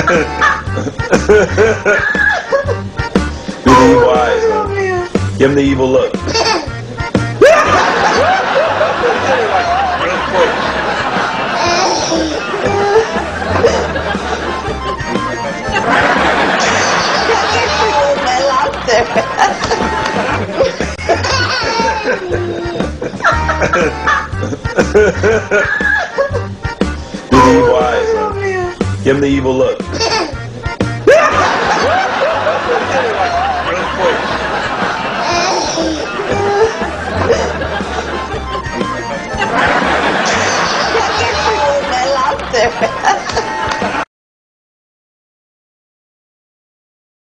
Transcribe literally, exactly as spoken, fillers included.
Do the evil eyes, man. Give him the evil look. Do the evil eyes, man. Give him the evil look.